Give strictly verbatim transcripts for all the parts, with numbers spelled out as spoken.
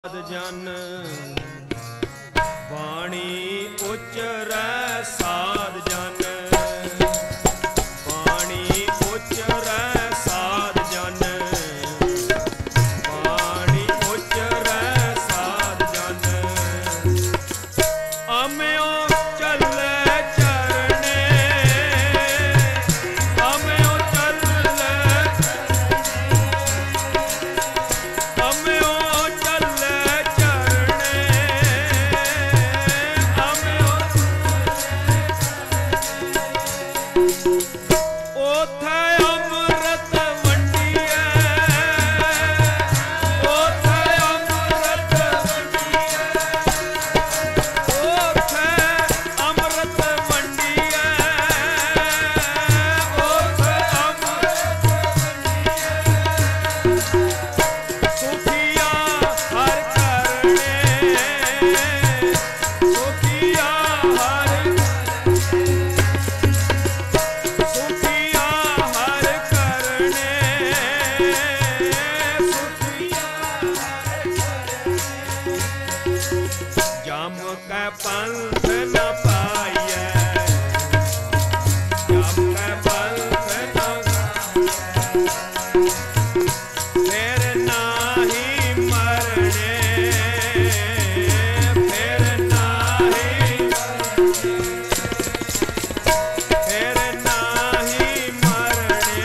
जन वाणी उचरै साध जन, वाणी उचरै साध जन, वाणी उचरै साध जन। अम्यो चले चरणे, अम्यो चले, अम्यो जम कै पंथ न पाइयै, जम कै पंथ न फिर नाही मरने, फिर नाही फिर नाही मरने,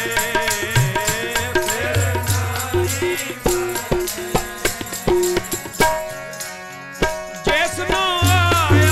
फिर नाही जिसनो आया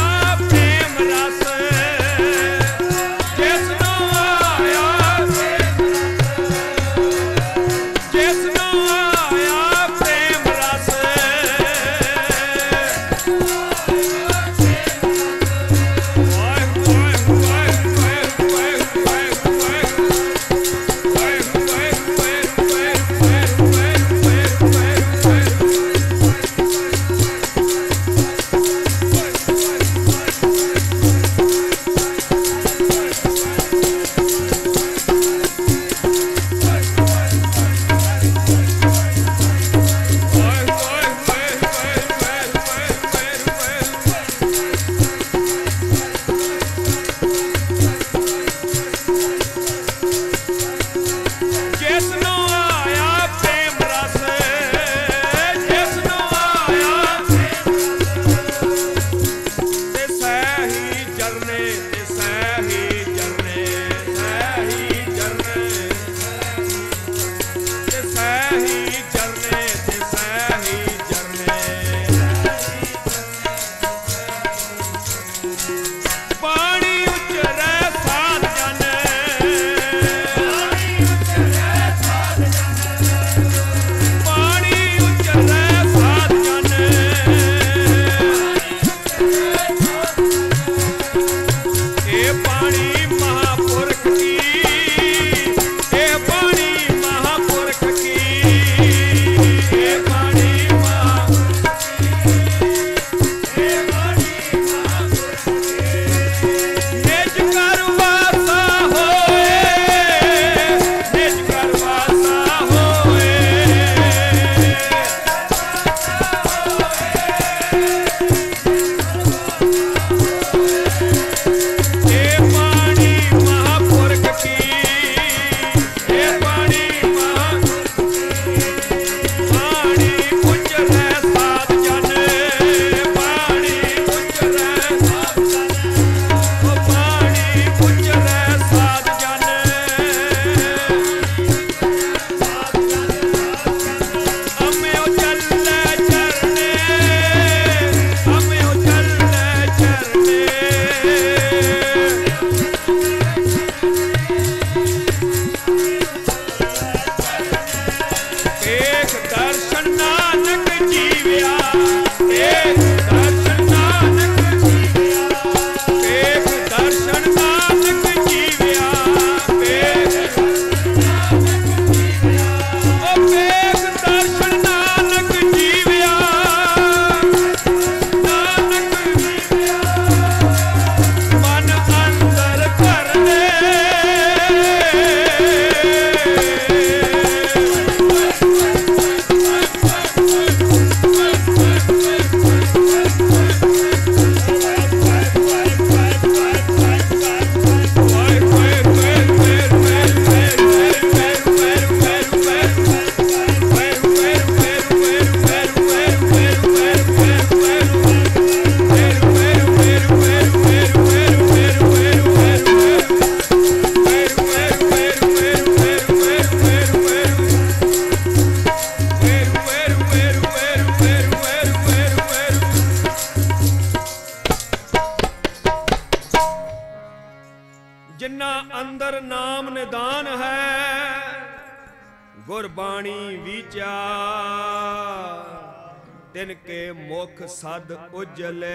तिनके मुख सद उजले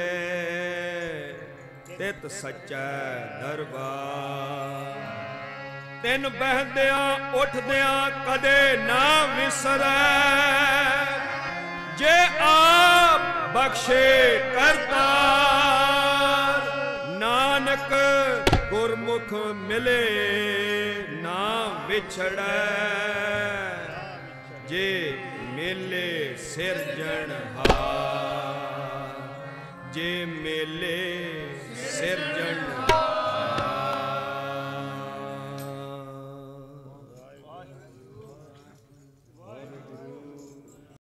तित सच्चै दरबार। तिन बहदियां उठदियां कदे ना विसरै जे आप बख्शे करतार। नानक गुरमुख मिले ना विछड़ै जे मेले सिरजनहार। जे मेले सिरजनहार।